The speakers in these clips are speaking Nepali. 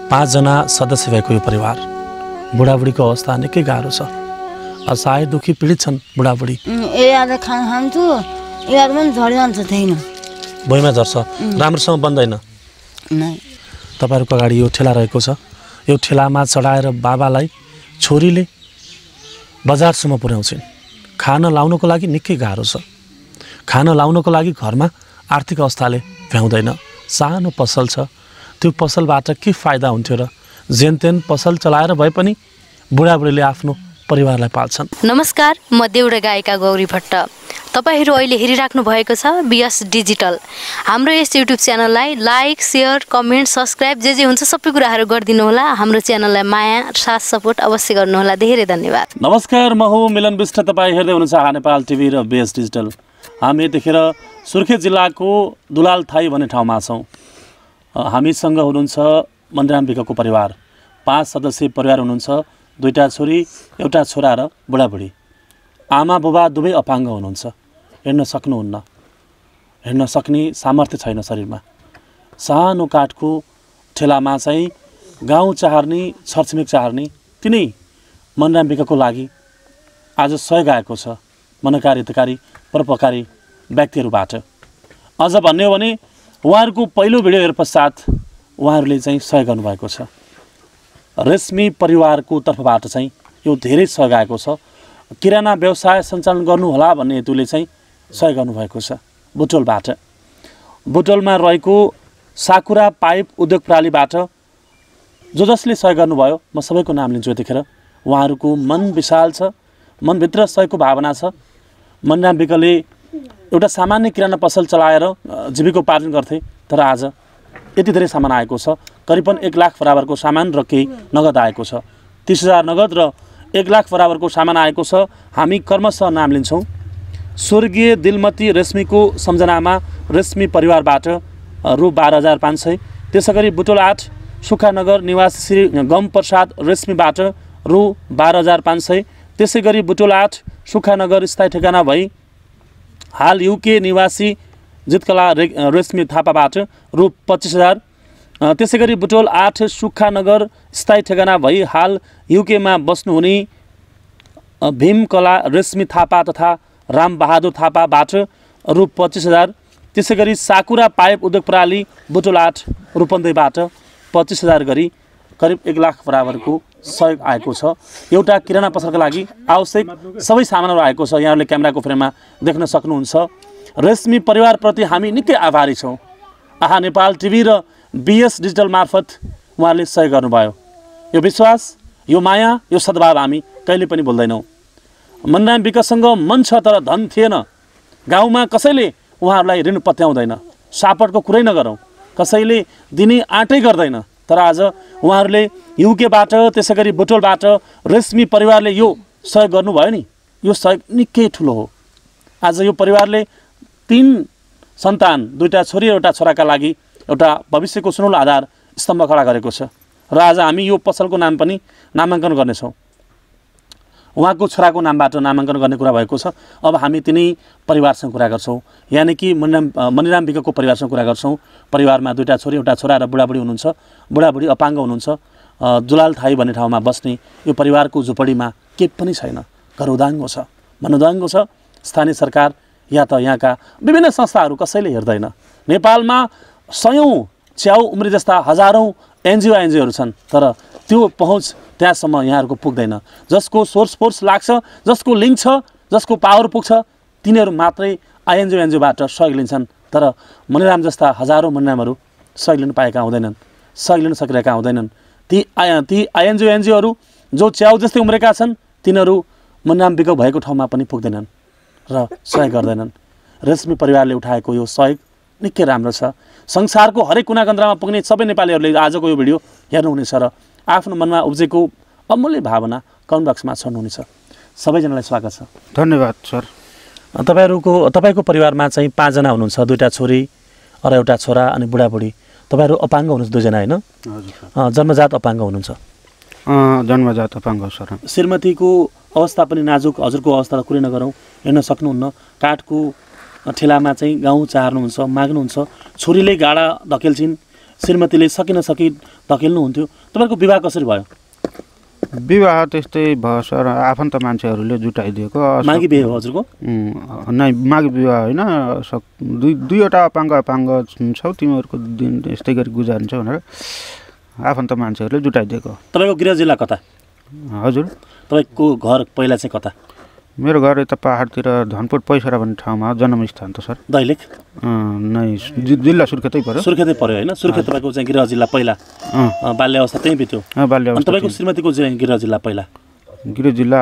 5 जना सदस्य भएको यो परिवार बुढाबुढीको अवस्था निकै गाह्रो छ। असहाय दुखी पीडित छन् बुढाबुढी। आज खाना खान्छु याद पनि झडिरहन्छ छैन। भुइँमा झर्छ, राम्रोसँग बन्दैन। तपाईँहरूको अगाडि यो ठेला रहेको छ। यो ठेलामा चढाएर बाबालाई छोरीले बजारसम्म पुर्याउँछिन्। खान लाउनको लागि निकै गाह्रो छ। खान लाउनको लागि घरमा आर्थिक अवस्थाले भ्याउँदैन। सानो पसल छ, त्यो पसलबाट के फाइदा हुन्थ्यो र? जेनतेन पसल चलाएर भए पनि बुढाबुढीले आफ्नो परिवारलाई पाल्छन्। नमस्कार, म देउडा गायिका गौरी भट्ट। तपाईहरू अहिले हेरिराख्नु भएको छ बीएस डिजिटल। हाम्रो यस युट्युब च्यानललाई लाइक, सेयर, कमेन्ट, सब्सक्राइब जे हुन्छ सबै कुराहरू गरिदिनु होला। हाम्रो च्यानललाई माया, साथ, सपोर्ट अवश्य गर्नुहोला। धेरै धन्यवाद। नमस्कार, म हुँ मिलन बिष्ट। तपाईँ हेर्दै हुनुहुन्छ नेपाल टिभी र बीएस डिजिटल। हामी यतिखेर सुर्खेत जिल्लाको दुलाल थाई भन्ने ठाउँमा छौँ। हामीसँग हुनुहुन्छ मनिराम बिकको परिवार। 5 सदस्यीय परिवार हुनुहुन्छ। 2टा छोरी, 1टा छोरा र बुढाबुढी। आमा बुबा दुवै अपाङ्ग हुनुहुन्छ। हिँड्न सक्नुहुन्न, हिँड्न सक्ने सामर्थ्य छैन शरीरमा। सानो काठको ठेलामा चाहिँ गाउँ चाहर्ने, छरछिमेक चाहर्ने तिनै मनिराम बिकको लागि आज सहयोग आएको छ मनकारी, हितकारी, परोपकारी व्यक्तिहरूबाट। अझ भन्ने हो भने उहाँहरूको पहिलो भिडियो हेरे पश्चात उहाँहरूले चाहिँ सहयोग गर्नुभएको छ। रेशमी परिवारको तर्फबाट चाहिँ यो धेरै सहयोग आएको छ। किराना व्यवसाय सञ्चालन गर्नुहोला भन्ने हेतुले चाहिँ सहयोग गर्नुभएको छ। बुटोलबाट, बुटोलमा रहेको साकुरा पाइप उद्योग प्रणालीबाट जो जसले सहयोग गर्नुभयो म सबैको नाम लिन्छु यतिखेर। उहाँहरूको मन विशाल छ, मनभित्र सहयोगको भावना छ। मनिराम बिकले एउटा सामान्य किराना पसल चलाएर जीविकोपार्जन गर्थे, तर आज यति धेरै सामान आएको छ। करिबन 1 लाख बराबरको सामान र केही नगद आएको छ। 30,000 नगद र 1 लाख बराबरको सामान आएको छ। हामी कर्मशः नाम लिन्छौँ। स्वर्गीय दिलमती रेश्मीको सम्झनामा रेश्मी परिवारबाट रु 12,500। त्यसै गरी बुटोल 8 सुखानगर निवासी श्री गम प्रसाद रेश्मीबाट रु 12,500। त्यसै गरी बुटोल 8 सुखानगर स्थायी ठेगाना भई हाल युके निवासी जितकला रेश्मी थापाबाट रु 25,000। त्यसै गरी बुटोल 8 सुखानगर स्थायी ठेगाना भई हाल युकेमा बस्नुहुने भीमकला रेश्मी थापा तथा राम बहादुर थापाबाट रु 25,000। त्यसै गरी साकुरा पाइप उद्योग प्रणाली बुटोल 8 रूपन्देहीबाट 25,000 गरी करिब 1 लाख बराबरको सहयोग आएको छ। एउटा किराना पसलका लागि आवश्यक सबै सामानहरू आएको छ। यहाँहरूले क्यामेराको फ्रेममा देख्न सक्नुहुन्छ। रेश्मी परिवारप्रति हामी निकै आभारी छौँ। नेपाल टिभी र बीएस डिजिटल मार्फत उहाँहरूले सहयोग गर्नुभयो। यो विश्वास, यो माया, यो सद्भाव हामी कहिले पनि भुल्दैनौँ। मनिराम बिकसँग मन छ तर धन थिएन। गाउँमा कसैले उहाँहरूलाई ऋण पत्याउँदैन। सापटको कुरै नगरौँ, कसैले दिने आँटै गर्दैन। तर आज उहाँहरूले युकेबाट, त्यसै गरी बुटोलबाट रेश्मी परिवारले यो सहयोग गर्नुभयो नि, यो सहयोग निकै ठुलो हो। आज यो परिवारले 3 सन्तान, 2टा छोरी र 1टा छोराका लागि एउटा भविष्यको सुनौलो आधार स्तम्भ खडा गरेको छ। र आज हामी यो पसलको नाम पनि नामाङ्कन गर्नेछौँ। उहाँको छोराको नामबाट नामाङ्कन गर्ने कुरा भएको छ। अब हामी तिनै परिवारसँग कुरा गर्छौँ, यानि कि मनिराम बिकको परिवारसँग कुरा गर्छौँ। परिवारमा 2टा छोरी, 1टा छोरा र बुढाबुढी हुनुहुन्छ। बुढाबुढी अपाङ्ग हुनुहुन्छ। दुलाल थाई भन्ने ठाउँमा बस्ने यो परिवारको झुपडीमा केही पनि छैन। घर उदाङ्गो छ, मनोदाङ्गो छ। स्थानीय सरकार या त यहाँका विभिन्न संस्थाहरू कसैले हेर्दैन। नेपालमा सयौँ च्याउ उम्री जस्ता हजारौँ एनजिओहरू छन्, तर त्यो पहुँच त्यहाँसम्म यहाँहरूको पुग्दैन। जसको सोर्स फोर्स लाग्छ, जसको लिङ्क छ, जसको पावर पुग्छ, तिनीहरू मात्रै एनजिओबाट सहयोग लिन्छन्। तर मनिराम जस्ता हजारौँ मनिरामहरू सहयोग लिन पाएका हुँदैनन्, सहयोग लिन सकिरहेका हुँदैनन्। ती एनजिओहरू जो च्याउ जस्तै उम्रेका छन्, तिनीहरू मनिराम बिक भएको ठाउँमा पनि पुग्दैनन् र सहयोग गर्दैनन्। रेश्मी परिवारले उठाएको यो सहयोग निकै राम्रो छ। संसारको हरेक कुना कन्द्रामा पुग्ने सबै नेपालीहरूले आजको यो भिडियो हेर्नुहुनेछ र आफ्नो मनमा उब्जेको अमूल्य भावना कमेन्ट बक्समा छर्नुहुनेछ। सबैजनालाई स्वागत छ। धन्यवाद सर। तपाईँको परिवारमा चाहिँ 5 जना हुनुहुन्छ। 2टा छोरी र 1टा छोरा अनि बुढाबुढी। तपाईँहरू अपाङ्ग हुनुहुन्छ 2 जना, होइन? हजुर। जन्मजात अपाङ्ग हुनुहुन्छ? जन्मजात अपाङ्ग सर। श्रीमतीको अवस्था पनि नाजुक। हजुरको अवस्था त कुरै नगरौँ, हिँड्न सक्नुहुन्न। काठको ठेलामा चाहिँ गाउँ चाहर्नुहुन्छ, माग्नुहुन्छ। छोरीले गाडा धकेल्छिन्, श्रीमतीले सकी धकेल्नुहुन्थ्यो तपाईँको विवाह कसरी भयो विवाह त्यस्तै भयो सर आफन्त मान्छेहरूले जुटाइदिएको मागी बिहे हो हजुरको नै मागी विवाह होइन दुईवटा अपाङ्ग छौ तिमीहरूको दिन यस्तै गरी गुजारिन्छ भनेर आफन्त मान्छेहरूले जुटाइदिएको तपाईँको गृह जिल्ला कता हजुर तपाईँको घर पहिला चाहिँ कता मेरो घर यता पहाडतिर धनपुर पैसरा भन्ने ठाउँमा जन्मस्थान त सर दैलेख नै जिल्ला सुर्खेतै पर्यो होइन सुर्खेत तपाईँको चाहिँ गृह जिल्ला पहिला बाल्य अवस्था त्यहीँ बित्यो बाल्य अवस्था तपाईँको श्रीमतीको चाहिँ गृह जिल्ला पहिला गृह जिल्ला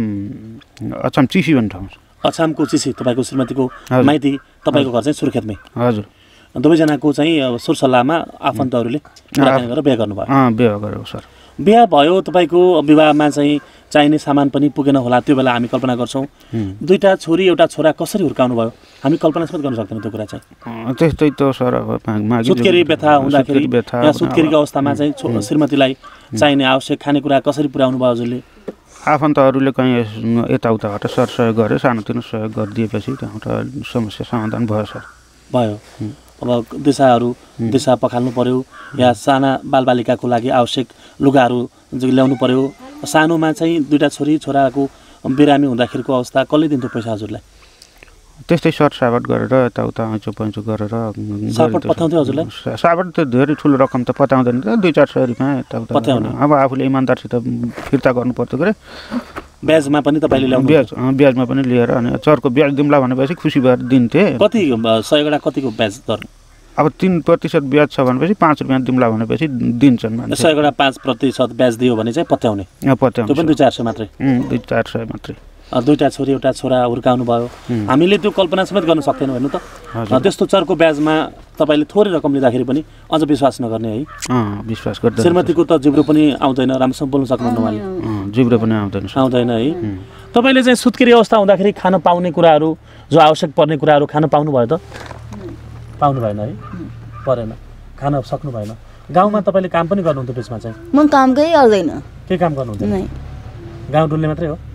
अछाम चिसी भन्ने ठाउँ अछामको चिसी तपाईँको श्रीमतीको माइती तपाईँको घर चाहिँ सुर्खेतमै हजुर दुवैजनाको चाहिँ सुरसल्लाहमा आफन्तहरूले कुराकानी गरेर बिहे गर्नुभयो बिहे गरेको सर बिहा भयो तपाईँको विवाहमा चाहिँ चाहिने सामान पनि पुगेन होला त्यो बेला हामी कल्पना गर्छौँ दुईटा छोरी एउटा छोरा कसरी हुर्काउनु भयो हामी कल्पना समेत गर्न सक्दैनौँ त्यो कुरा चाहिँ त्यस्तै त सर अब सुत्केरी व्यथा हुँदाखेरि या सुत्केरीको अवस्थामा चाहिँ श्रीमतीलाई चाहिने आवश्यक खानेकुरा कसरी पुर्याउनु भयो हजुरले आफन्तहरूले कहीँ यताउताबाट सरसहयोग गरे सानोतिनो सहयोग गरिदिएपछि त्यहाँबाट समस्या समाधान भयो सर भयो अब दिशा पखाल्नु पर्यो या साना बालबालिकाको लागि आवश्यक लुगाहरू ल्याउनु पर्यो सानोमा चाहिँ दुईटा छोरी छोराको बिरामी हुँदाखेरिको अवस्था कसले दिन्थ्यो पैसा हजुरलाई त्यस्तै सरसावट गरेर यताउता ऐँचो पैँचो गरेर सापट पठाउँथ्यो हजुरलाई सापट त धेरै ठुलो रकम त पठाउँदैन त 2-4 सय रुपियाँ यताउता पठाउने अब आफूले इमान्दारसित फिर्ता गर्नुपर्थ्यो गरे ब्याजमा पनि तपाईँले ल्याउनु ब्याजमा पनि लिएर अनि चर्को ब्याज दिउँला भनेपछि खुसी भएर दिन्थे कति 100 कतिको ब्याज दर अब 3% ब्याज छ भनेपछि 5 रुपियाँ दिउँला भनेपछि दिन्छन् 100 5% ब्याज दियो भने चाहिँ पत्याउने त्यो पनि 2-4 सय मात्रै 2-4 सय मात्रै दुईटा छोरी एउटा छोरा हुर्काउनु भयो हामीले त्यो कल्पना समेत गर्न सक्दैनौँ हेर्नु त त्यस्तो चर्को ब्याजमा तपाईँले थोरै रकम लिँदाखेरि पनि अझ विश्वास नगर्ने है विश्वास गर्दा श्रीमतीको त जिब्रो पनि आउँदैन राम्रोसँग बोल्न सक्नुहुन्न उहाँले जिब्रो पनि आउँदैन है तपाईँले चाहिँ सुत्केरी अवस्था हुँदाखेरि खान पाउने कुराहरू जो आवश्यक पर्ने कुराहरू खान पाउनु भयो त पाउनु भएन है परेन खान सक्नु भएन गाउँमा तपाईँले काम पनि गर्नुहुन्थ्यो त्यसमा चाहिँ म कामकै गर्दैन के काम गर्नुहुन्थ्यो गाउँ डुल्ने मात्रै हो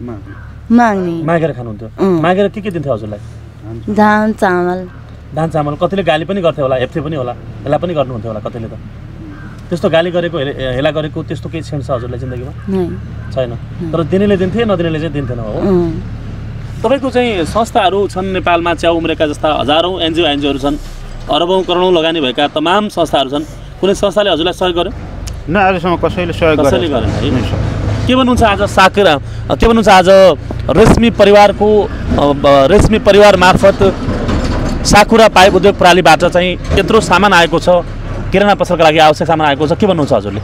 मागेर खानुहुन्थ्यो मागेर के दिन्थ्यो हजुरलाई धान चामल कतिले गाली पनि गर्थ्यो होला हेप्थे पनि होला हेला पनि गर्नुहुन्थ्यो होला कतिले त त्यस्तो गाली गरेको हेला गरेको त्यस्तो केही क्षण छ हजुरलाई जिन्दगीमा छैन तर दिनेले दिन्थे नदिनेले चाहिँ दिन्थेन हो तपाईँको चाहिँ संस्थाहरू छन् नेपालमा च्याउ उम्रेका जस्ता हजारौँ एनजिओहरू छन् अरबौँ करोडौँ लगानी भएका तमाम संस्थाहरू छन् कुनै संस्थाले हजुरलाई सहयोग गर्यो न आजसम्म कसैले सहयोग गरेन है के भन्नुहुन्छ आज साकुरा के भन्नुहुन्छ आज रेशमी परिवार मार्फत साकुरा पाइप उद्योग प्रणालीबाट चाहिँ यत्रो सामान आएको छ किराना पसलका लागि आवश्यक सामान आएको छ के भन्नुहुन्छ हजुरले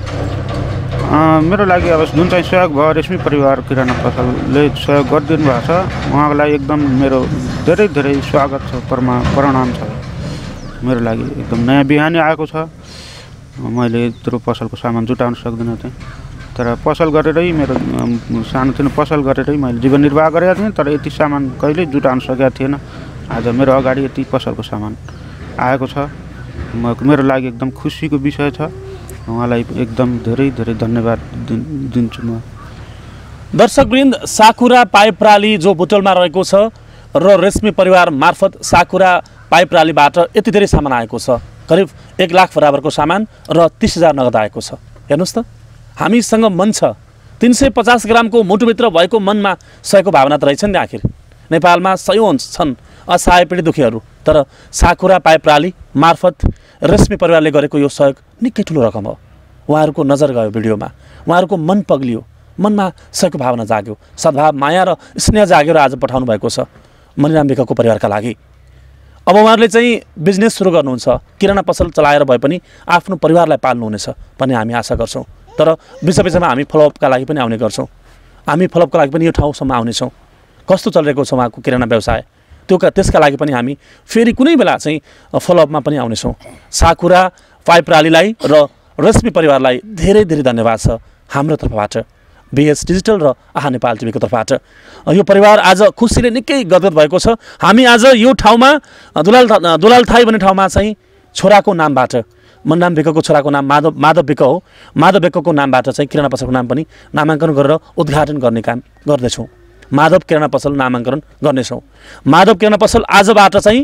मेरो लागि अब जुन चाहिँ सहयोग भयो रेशमी परिवार किराना पसलले सहयोग गरिदिनु भएको छ उहाँको लागि एकदम मेरो धेरै धेरै स्वागत छ प्रणाम छ मेरो लागि एकदम नयाँ बिहानी आएको छ मैले यत्रो पसलको सामान जुटाउन सक्दिनँ थिएँ तर पसल गरेरै मेरो सानोतिनो पसल गरेरै मैले जीवन निर्वाह गरेको थिएँ तर यति सामान कहिल्यै जुटाउन सकेको थिएन आज मेरो अगाडि यति पसलको सामान आएको छ मेरो लागि एकदम खुसीको विषय छ उहाँलाई एकदम धेरै धेरै धन्यवाद दिन्छु म दर्शकवृन्द साकुरा पाइप प्रणाली जो बुटोलमा रहेको छ र रेशमी परिवार मार्फत साकुरा पाइप प्रणालीबाट यति धेरै सामान आएको छ करिब 1 लाख बराबरको सामान र 30,000 नगद आएको छ हेर्नुहोस् त हामीसँग मन छ 350 ग्रामको मुटुभित्र भएको मनमा सहयोगको भावना त रहेछ नि आखिर नेपालमा सयौं छन् असहाय पीडित दुखीहरू तर साकुरा पाइप प्रणाली मार्फत रेशमी परिवारले गरेको यो सहयोग निकै ठुलो रकम हो उहाँहरूको नजर गयो भिडियोमा उहाँहरूको मन पग्लियो मनमा सहयोगको भावना जाग्यो सद्भाव माया र स्नेह जाग्यो र आज पठाउनु भएको छ मनिराम बिकको परिवारका लागि अब उहाँहरूले चाहिँ बिजनेस सुरु गर्नुहुन्छ किराना पसल चलाएर भए पनि आफ्नो परिवारलाई पाल्नुहुनेछ भन्ने हामी आशा गर्छौँ तर बिचमा हामी फलोअपका लागि पनि आउने गर्छौँ हामी फलोअपका लागि पनि यो ठाउँसम्म आउनेछौँ कस्तो चलिरहेको छ उहाँको किराना व्यवसाय त्यसका लागि पनि हामी फेरि कुनै बेला चाहिँ फलोअपमा पनि आउनेछौँ साकुरा पाइप प्रणालीलाई र रेशमी परिवारलाई धेरै धेरै धन्यवाद छ हाम्रो तर्फबाट बीएस डिजिटल र आहा नेपाल टिभीको तर्फबाट यो परिवार आज खुसीले निकै गदगद भएको छ हामी आज यो ठाउँमा दुलाल थाई भन्ने ठाउँमा चाहिँ छोराको नामबाट मनिराम बिकको छोराको नाम माधव बिक हो माधव बिकको नामबाट चाहिँ किराना पसलको नाम पनि नामाङ्कन गरेर उद्घाटन गर्ने काम गर्दैछौँ माधव किराना पसल नामाङ्कन गर्नेछौँ माधव किराना पसल आजबाट चाहिँ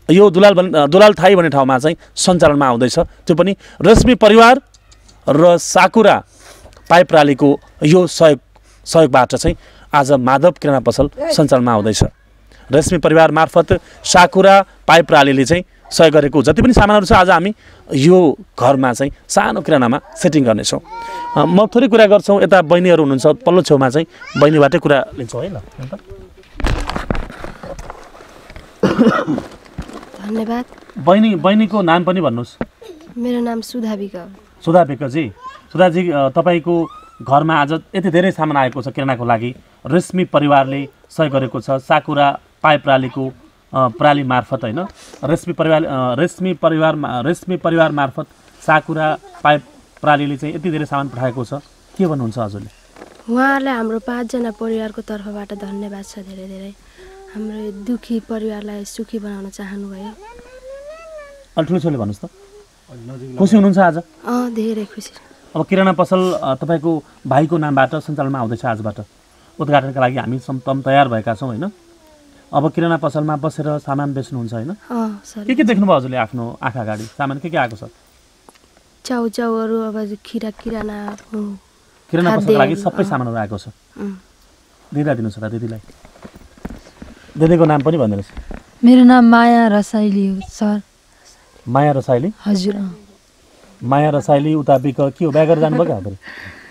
यो दुलाल थाई भन्ने ठाउँमा चाहिँ सञ्चालनमा आउँदैछ। त्यो पनि रेशमी परिवार र साकुरा पाइप प्रालीको यो सहयोगबाट चाहिँ आज माधव किराना पसल सञ्चालनमा आउँदैछ। रेशमी परिवार मार्फत साकुरा पाइप प्रालीले चाहिँ सहयोग गरेको जति पनि सामानहरू छ आज हामी यो घरमा चाहिँ सानो किरानामा सेटिङ गर्नेछौँ। म थोरै कुरा गर्छौँ, यता बहिनीहरू हुनुहुन्छ पल्लो छेउमा चाहिँ बहिनीबाटै कुरा लिन्छौँ है ल। धन्यवाद। बहिनीको नाम पनि भन्नुहोस्। मेरो नाम सुधा बिक हो। सुधा बिकजी, सुधाजी तपाईँको घरमा आज यति धेरै सामान आएको छ किरानाको लागि, रेशमी परिवारले सहयोग गरेको छ साकुरा पाइप प्रालीको प्राली मार्फत होइन, रेशमी परिवार मार्फत साकुरा पाइप प्रालीले चाहिँ यति धेरै सामान पठाएको छ, के भन्नुहुन्छ हजुरले? उहाँहरूलाई हाम्रो 5 जना परिवारको तर्फबाट धन्यवाद छ धेरै धेरै। हाम्रो दुखी परिवारलाई सुखी बनाउन चाहनुभयो। अलि ठुलो भन्नुहोस् त, खुसी हुनुहुन्छ आज? धेरै खुसी। अब किराना पसल तपाईँको भाइको नामबाट सञ्चालनमा आउँदैछ आजबाट, उद्घाटनका लागि हामी तयार भएका छौँ होइन। अब किराना पसलमा बसेर सामान बेच्नुहुन्छ होइन? के देख्नुभयो हजुरले आफ्नो आँखा अगाडि? सामान के आएको छ? चाउचाउहरू, अब किराना पसलको लागि सबै सामानहरू आएको छ। दिदीलाई दिनुहोस् र दिदीलाई। दिदीको नाम पनि भनिदिनुहोस्। मेरो नाम माया रसाइली हो सर। माया रसाइली? हजुर। माया रसाइली उता बिक के हो, बिहा गरेर जानुभयो क्या हजुर?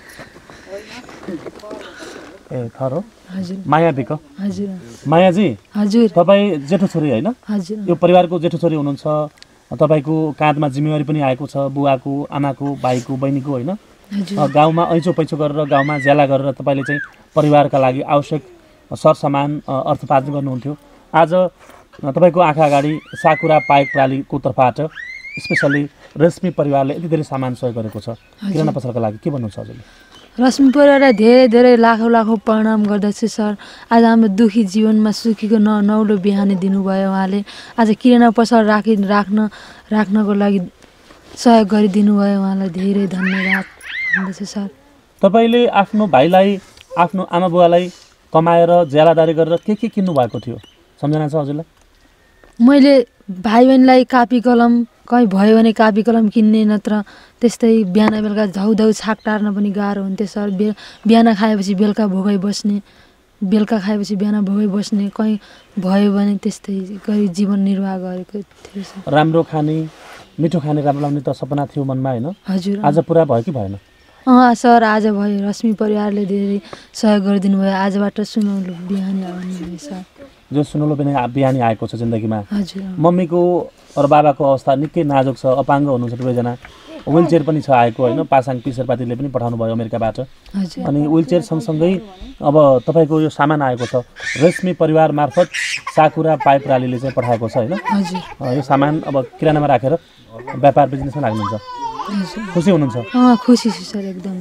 ए थर हो। हजुर। माया बिक। हजुर। मायाजी हजुर। तपाईँ जेठो छोरी होइन? हजुर। यो परिवारको जेठो छोरी हुनुहुन्छ, तपाईँको काँधमा जिम्मेवारी पनि आएको छ, बुवाको, आमाको, भाइको, बहिनीको होइन। गाउँमा ऐचो पैचो गरेर, गाउँमा ज्याला गरेर तपाईँले चाहिँ परिवारका लागि आवश्यक सरसामान अर्थोपार्जन गर्नुहुन्थ्यो। आज तपाईँको आँखा अगाडि साकुरा पाइप प्रालीको तर्फबाट स्पेसल्ली रेशमी परिवारले यति धेरै सामान सहयोग गरेको छ किराना पसलका लागि, के भन्नुहुन्छ हजुरले? रेशमी परिवारलाई धेरै धेरै लाखौँ प्रणाम गर्दछु सर। आज हाम्रो दुखी जीवनमा सुखीको नौलो बिहानी दिनुभयो उहाँले। आज किराना पसल राख्नको लागि सहयोग गरिदिनु भयो, उहाँलाई धेरै धन्यवाद भन्दछु सर। तपाईँले आफ्नो भाइलाई, आफ्नो आमा बुवालाई कमाएर ज्यालादारी गरेर के किन्नु भएको थियो, सम्झना छ हजुरलाई? मैले भाइ बहिनीलाई कापी कलम, कहीँ भयो भने कापी कलम किन्ने, नत्र त्यस्तै बिहान बेलुका झाउधाउ छाक टार्न पनि गाह्रो हुन्थ्यो सर। बिहान खाएपछि बेलुका भोकै बस्ने, बेलुका खाएपछि बिहान भोकै बस्ने, कहीँ भयो भने त्यस्तै गरी जीवन निर्वाह गरेको थियो सर। राम्रो खाने, मिठो खाने, राम्रो लाग्ने त सपना थियो मनमा होइन? हजुर। आज पुरा भयो कि भएन? सर आज भयो। रेशमी परिवारले धेरै सहयोग गरिदिनु भयो। आजबाट सुनौलो बिहानी आउनु सर। जो सुनौलो बिहानी आएको छ जिन्दगीमा। हजुर। मम्मीको र बाबाको अवस्था निकै नाजुक छ, अपाङ्ग हुनुहुन्छ दुवैजना, व्हिलचेयर पनि छ आएको होइन। पासाङ पिसरपातीले पनि पठाउनु भयो अमेरिकाबाट। अनि व्हिलचेयर सँगसँगै अब तपाईँको यो सामान आएको छ रेशमी परिवार मार्फत साकुरा पाइप प्रालीले चाहिँ पठाएको छ होइन। यो सामान अब किरानामा राखेर व्यापार बिजनेसमा लाग्नुहुन्छ, खुसी हुनुहुन्छ? खुसी छु सर एकदम।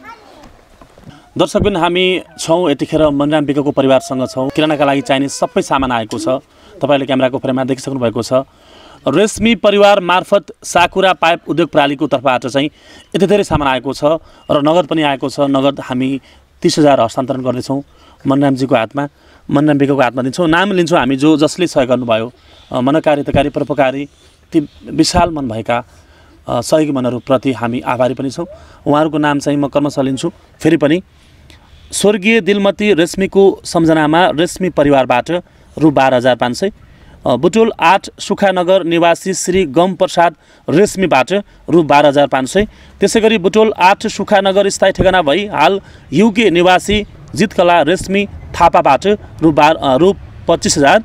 दर्शकबिन हामी छौँ यतिखेर मनिराम बिकको परिवारसँग छौँ। किरानाका लागि चाहिने सबै सामान आएको छ, तपाईँले क्यामेराको फ्रेममा देखिसक्नु भएको छ। रेशमी परिवार मार्फत साकुरा पाइप उद्योग प्रालीको तर्फबाट चाहिँ यति धेरै सामान आएको छ र नगद पनि आएको छ। नगद हामी 30,000 हस्तान्तरण गर्दैछौँ मनिरामजीको हातमा, मनिराम बिकको हातमा दिन्छौँ। नाम लिन्छौँ हामी जसले सहयोग गर्नुभयो, मनकारी हितकारी परोपकारी ती विशाल मन भएका सहयोगी मनहरूप्रति हामी आभारी पनि छौँ। उहाँहरूको नाम चाहिँ म क्रमशः लिन्छु। फेरि पनि स्वर्गीय दिलमती रेश्मीको सम्झनामा रेशमी परिवारबाट रु 12,500, बुटोल 8 सुखानगर निवासी श्री गम प्रसाद रेश्मीबाट रु 12,500, त्यसै गरी बुटोल 8 सुखानगर स्थायी ठेगाना भई हाल युके निवासी जितकला रेश्मी थापाबाट रु 25,000,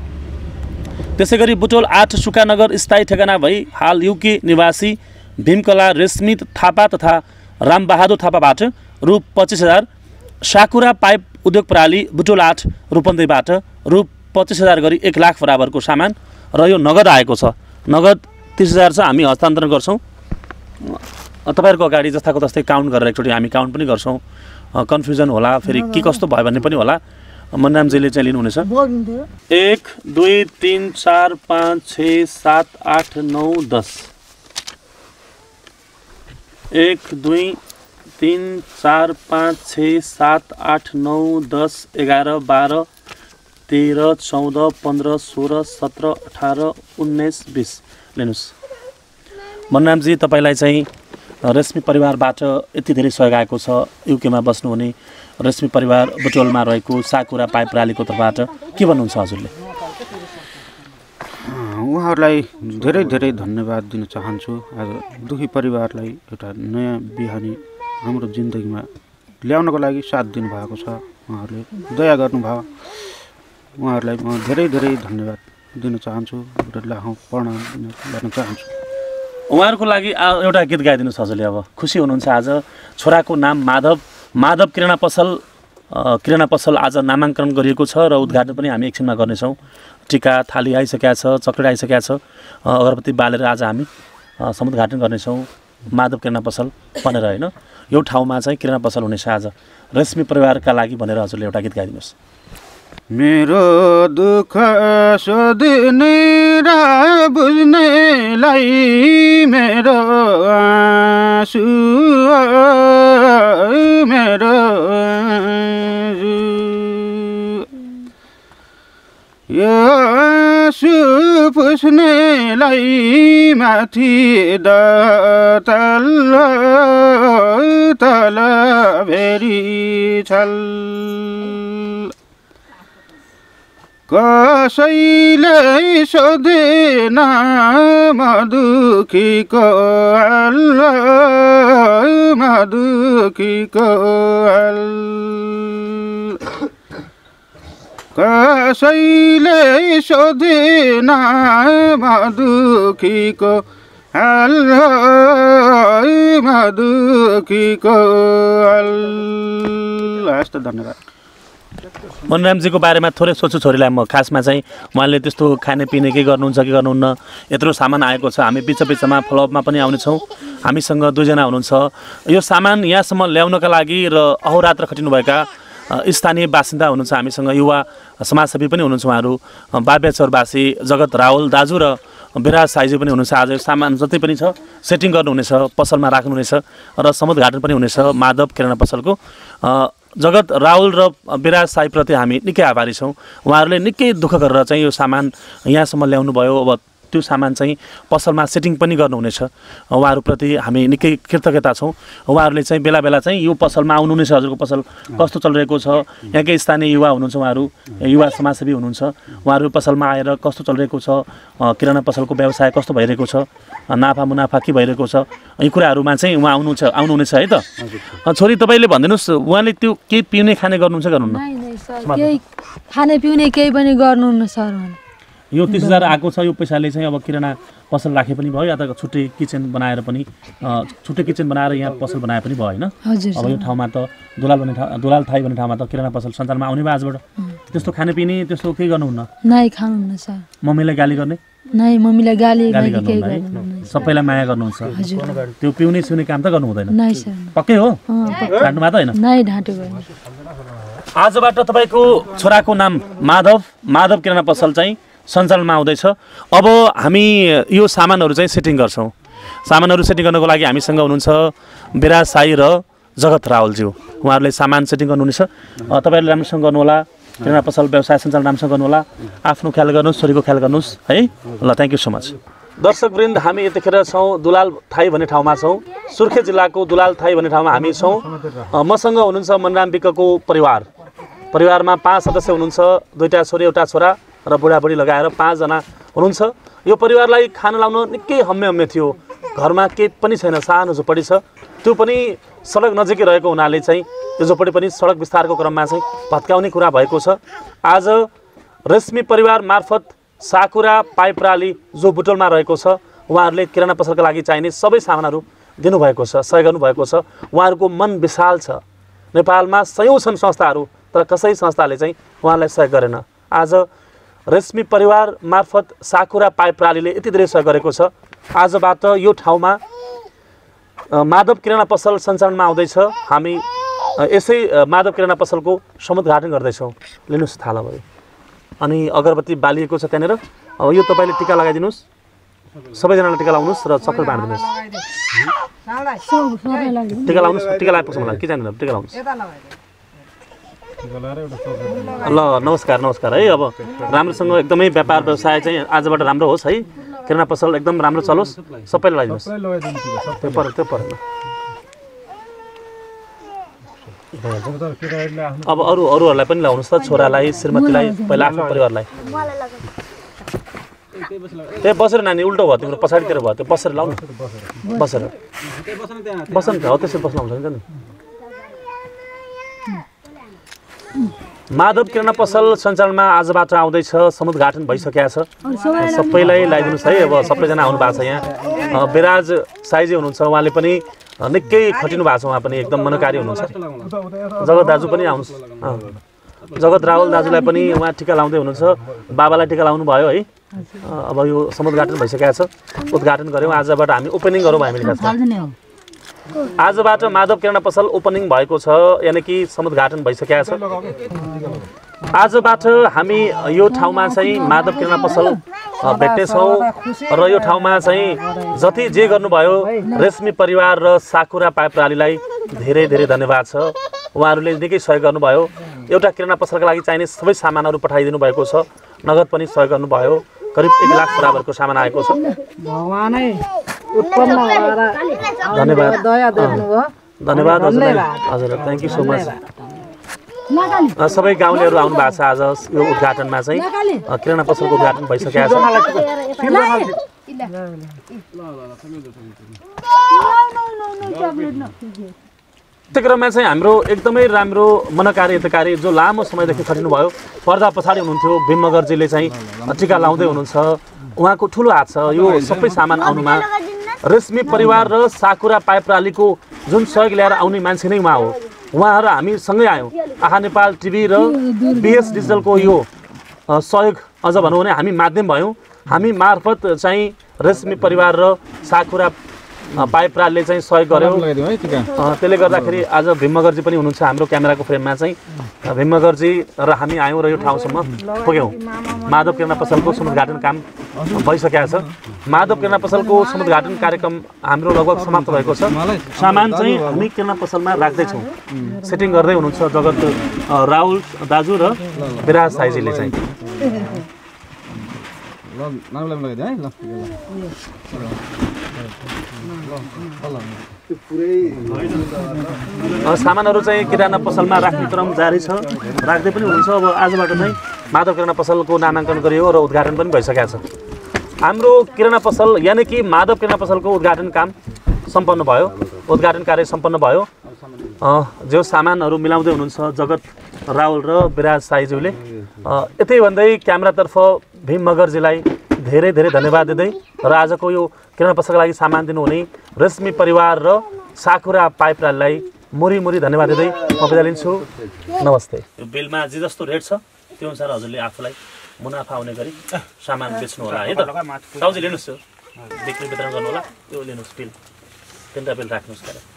त्यसै गरी बुटोल 8 सुखानगर स्थायी ठेगाना भई हाल युके निवासी भीमकला रेश्मी थापा तथा रामबहादुर थापाबाट रु 25,000, साकुरा पाइप उद्योग प्रणाली बुटोल 8 रूपन्देहीबाट रु 25,000 गरी 1 लाख बराबरको सामान र यो नगद आएको छ। नगद 30,000 छ, हामी हस्तान्तरण गर्छौँ। तपाईँहरूको अगाडि जस्ताको तस्तै काउन्ट गरेर एकचोटि हामी काउन्ट पनि गर्छौँ, कन्फ्युजन होला फेरि के कस्तो भयो भन्ने पनि होला। मनिरामजीले चाहिँ लिनुहुनेछ। 1 2 3 4 5 6 7 8 9 10, 1 2 3 4 5 6 7 8 9 10 11 12 13, 14, 15, 16, 17, 18, 19, 20 लिनुहोस्। मनरामजी तपाईँलाई चाहिँ रेशमी परिवारबाट यति धेरै सहयोग आएको छ। युकेमा बस्नुहुने रेशमी परिवार बुटोलमा रहेको साकुरा पाइप प्रालीको तर्फबाट के भन्नुहुन्छ हजुरले? उहाँहरूलाई धेरै धेरै धन्यवाद दिन चाहन्छु। आज दुखी परिवारलाई एउटा नयाँ बिहानी हाम्रो जिन्दगीमा ल्याउनको लागि साथ दिनुभएको छ। उहाँहरूले दया गर्नुभयो। उहाँहरूलाई म धेरै धेरै धन्यवाद दिन चाहन्छु र प्रणाम गर्न चाहन्छु। उहाँहरूको लागि एउटा गीत गाइदिनुहोस् हजुरले। अब खुसी हुनुहुन्छ आज छोराको नाम माधव किराना पसल आज नामाङ्कन गरिएको छ र उद्घाटन पनि हामी एकछिनमा गर्नेछौँ। टिका थाली आइसकेका छ, चक्लेट आइसकेका छ, अगरबत्ती बालेर आज हामी समुद्घाटन गर्नेछौँ माधव किराना पसल भनेर होइन। यो ठाउँमा चाहिँ किराना पसल हुनेछ आज रेशमी परिवारका लागि भनेर हजुरले एउटा गीत गाइदिनुहोस्। मेरो दुःख सोध्ने र बुझ्नेलाई मेरो आँसु मेरो यो आँसु पुस्नेलाई माथि तल भेरी छल कसैले सोधेन म दुखीको हाल कसैले सोधेन म दुखीको हाल हस्त। धन्यवाद। मनरामजीको बारेमा थोरै सोच्छु छोरीलाई म। खासमा चाहिँ उहाँले त्यस्तो खाने पिने के गर्नुहुन्छ कि गर्नुहुन्न, यत्रो सामान आएको छ। हामी बिचमा फलोअपमा पनि आउनेछौँ। हामीसँग दुईजना हुनुहुन्छ। यो सामान यहाँसम्म ल्याउनका लागि र अहोरात्र खटिनुभएका स्थानीय बासिन्दा हुनुहुन्छ। हामीसँग युवा समाजसेवी पनि हुनुहुन्छ। उहाँहरू बाब्याचौरवासी जगत राहुल दाजु र विराज साइजी पनि हुनुहुन्छ। आज यो सामान जति पनि छ सेटिङ गर्नुहुनेछ, पसलमा राख्नुहुनेछ र समुद्घाटन पनि हुनेछ माधव किराना पसलको। जगत राहुल र विराज साईप्रति हामी निकै आभारी छौँ। उहाँहरूले निकै दुःख गरेर चाहिँ यो सामान यहाँसम्म ल्याउनु भयो। अब त्यो सामान चाहिँ पसलमा सेटिङ पनि गर्नुहुनेछ। उहाँहरूप्रति हामी निकै कृतज्ञता छौँ। उहाँहरूले चाहिँ बेला बेला चाहिँ यो पसलमा आउनुहुनेछ। हजुरको पसल कस्तो चलिरहेको छ, यहाँकै स्थानीय युवा हुनुहुन्छ, उहाँहरू युवा समाजसेवी हुनुहुन्छ। उहाँहरू पसलमा आएर कस्तो चलिरहेको छ, किराना पसलको व्यवसाय कस्तो भइरहेको छ, नाफा मुनाफा के भइरहेको छ, यी कुराहरूमा चाहिँ उहाँ आउनुहुनेछ है त। छोरी तपाईँले भनिदिनुहोस्, उहाँले त्यो केही पिउने खाने गर्नुहुन्छ गर्नुहुन्न? केही खाने पिउने केही पनि गर्नुहुन्न सर। यो 30,000 आएको छ। यो पैसाले चाहिँ अब किराना पसल राखे पनि भयो, या त छुट्टै किचन बनाएर पनि छुट्टै किचन बनाएर यहाँ पसल बनाए पनि भयो होइन। अब यो ठाउँमा त दुलाल थाई भन्ने ठाउँमा त किराना पसल सञ्चालनमा आउने भयो आजबाट। त्यस्तो खाने पिने त्यस्तो केही गर्नुहुन्न? नै खानुहुन्न सर। मम्मीलाई गाली गर्ने? नै, मम्मीलाई गाली गर्नुहुन्न। सबैलाई माया गर्नुहुन्छ। त्यो पिउने सिउने काम त गर्नु हुँदैन? नै सर। पक्कै हो? ढाँट्नु भएको होइन? नै ढाँटेको होइन। आजबाट तपाईँको छोराको नाम माधव किराना पसल चाहिँ सञ्चालनमा आउँदैछ। अब हामी यो सामानहरू चाहिँ सेटिङ गर्छौँ। सामानहरू सेटिङ गर्नको लागि हामीसँग हुनुहुन्छ विराज साई र जगत राहुलज्यू। उहाँहरूले सामान सेटिङ गर्नुहुनेछ। तपाईँहरूले राम्रोसँग गर्नुहोला। किराना पसल व्यवसाय सञ्चालन राम्रोसँग गर्नुहोला। आफ्नो ख्याल गर्नुहोस्, छोरीको ख्याल गर्नुहोस् है ल। Thank you so much. दर्शकवृन्द, हामी यतिखेर छौँ दुलाल थाई भन्ने ठाउँमा छौँ। सुर्खेत जिल्लाको दुलाल थाई भन्ने ठाउँमा हामी छौँ। मसँग हुनुहुन्छ मनराम बिकको परिवारमा 5 सदस्य हुनुहुन्छ। 2टा छोरी, एउटा छोरा र बुढाबुढी लगाएर 5 जना हुनुहुन्छ। यो परिवारलाई खाना लाउन निकै हम्मे थियो। घरमा केही पनि छैन, सानो झोपडी छ। त्यो पनि सडक नजिकै रहेको हुनाले चाहिँ यो झोपडी पनि सडक विस्तारको क्रममा चाहिँ भत्काउने कुरा भएको छ। आज रेशमी परिवार मार्फत साकुरा पाइप प्राली जो बुटोलमा रहेको छ, उहाँहरूले किराना पसलका लागि चाहिने सबै सामानहरू दिनुभएको छ, सहयोग गर्नुभएको छ। उहाँहरूको मन विशाल छ। नेपालमा सयौँ छन् संस्थाहरू, तर कसै संस्थाले चाहिँ उहाँलाई सहयोग गरेन। आज रेशमी परिवार मार्फत साकुरा पाइप प्रालीले यति धेरै सहयोग गरेको छ। आजबाट यो ठाउँमा माधव किराना पसल सञ्चालनमा आउँदैछ। हामी यसै माधव किराना पसलको समुद्घाटन गर्दैछौँ। लिनुहोस् थाला भयो अनि अगरबत्ती बालिएको छ त्यहाँनिर। अब यो तपाईँले टिका लगाइदिनुहोस्, सबैजनाले टिका लाउनुहोस् र चक्लेट बाँडिदिनुहोस्। टिका लाउनुहोस्, टिका लगाएपछि मलाई के चाहिँदैन, टिका लाउनुहोस्। ल नमस्कार नमस्कार है। अब राम्रोसँग एकदमै व्यापार व्यवसाय चाहिँ आजबाट राम्रो होस् है। किराना पसल एकदम राम्रो चलोस्, सबैलाई लगाइदिनुहोस्। त्यो पर अब अरूहरूलाई पनि लगाउनुहोस् त, छोरालाई, श्रीमतीलाई, पहिला आफ्नो परिवारलाई। त्यही बसेर नानी उल्टो भयो तिम्रो, पछाडितिर भयो त्यो, बसेर लाउनु, बसेर बस्नु त हो, त्यसरी बस्नु आउँछ नि। माधव किराना पसल सञ्चालनमा आजबाट आउँदैछ, समुद्घाटन भइसकेको छ। सबैलाई लगाइदिनुहोस् है। अब सबैजना आउनु भएको छ यहाँ। विराज साइजी हुनुहुन्छ, उहाँले पनि निकै खटिनु भएको छ, उहाँ पनि एकदम मनोकारी हुनुहुन्छ। जगत दाजु पनि आउनुहोस्, जगत राहुल दाजुलाई पनि उहाँ टिका लाउँदै हुनुहुन्छ, बाबालाई टिका लाउनु भयो है। अब यो समुद्घाटन भइसकेको छ, उद्घाटन गऱ्यौँ, आजबाट हामी ओपनिङ गरौँ हामीले। आजबाट माधव किराना पसल ओपनिङ भएको छ, यानि कि समुद्घाटन भइसकेको छ। आजबाट हामी यो ठाउँमा चाहिँ माधव किराना पसल भेट्नेछौँ र यो ठाउँमा चाहिँ जति जे गर्नुभयो रेशमी परिवार र साकुरा पाइप प्रणालीलाई धेरै धेरै धन्यवाद छ। उहाँहरूले निकै सहयोग गर्नुभयो। एउटा किराना पसलका लागि चाहिने सबै सामानहरू पठाइदिनु भएको छ, नगद पनि सहयोग गर्नुभयो। करिब 1 लाख बराबरको सामान आएको छ। धन्यवाद धन्यवाद हजुर, थ्याङ्क यू सो मच। सबै गाउँलेहरू आउनु भएको छ आज यो उद्घाटनमा चाहिँ। किराना पसलको उद्घाटन भइसकेको छ। त्यो क्रममा चाहिँ हाम्रो एकदमै राम्रो मनकारी हितकारी जो लामो समयदेखि खटिनुभयो, पर्दा पछाडि हुनुहुन्थ्यो भीम मगरजीले चाहिँ टिका लाउँदै हुनुहुन्छ। उहाँको ठुलो हात छ यो सबै सामान आउनुमा। रेशमी परिवार र साकुरा पाइप प्रणालीको जुन सहयोग ल्याएर आउने मान्छे नै उहाँ हो। उहाँहरू हामी सँगै आयौँ। आहा नेपाल टिभी र बीएस डिजिटलको यो सहयोग, अझ भनौँ भने हामी माध्यम भयौँ। हामी मार्फत चाहिँ रेशमी परिवार र साकुरा पाइप प्रणालीले चाहिँ सहयोग गर्यो। त्यसले गर्दाखेरि आज भीम मगरजी पनि हुनुहुन्छ हाम्रो क्यामेराको फ्रेममा चाहिँ। भीम मगरजी र हामी आयौँ र यो ठाउँसम्म पुग्यौँ। माधव किराना पसलको समुद्घाटन काम भइसकेको छ। माधव किराना पसलको समुद्घाटन कार्यक्रम हाम्रो लगभग समाप्त भएको छ। सामान चाहिँ हामी किराना पसलमा राख्दैछौँ, सेटिङ गर्दै हुनुहुन्छ जगत राहुल दाजु र विराज साइजीले चाहिँ। सामानहरू चाहिँ किराना पसलमा राख्ने क्रम जारी छ, राख्दै पनि हुनुहुन्छ। अब आजबाट चाहिँ माधव किराना पसलको नामाङ्कन गरियो र उद्घाटन पनि भइसकेको छ। हाम्रो किराना पसल यानि कि माधव किराना पसलको उद्घाटन काम सम्पन्न भयो, उद्घाटन कार्य सम्पन्न भयो। जो सामानहरू मिलाउँदै हुनुहुन्छ जगत राहुल र विराज साइज्यूले। यतै भन्दै क्यामेरातर्फ भीम मगरजीलाई धेरै धेरै धन्यवाद दिँदै र आजको यो किराना पसलका लागि सामान दिनुहुने रेशमी परिवार र साकुरा पाइप प्रणालीलाई मुरी धन्यवाद दिँदै म बिदा लिन्छु। नमस्ते। यो बिलमा जे जस्तो रेट छ त्यो अनुसार हजुरले आफूलाई मुनाफा हुने गरी सामान बेच्नु होला है त। साउजी लिनुहोस्, बिक्री वितरण गर्नु होला, त्यो लिनुहोस् बिल, 3टा बिल राख्नुहोस्।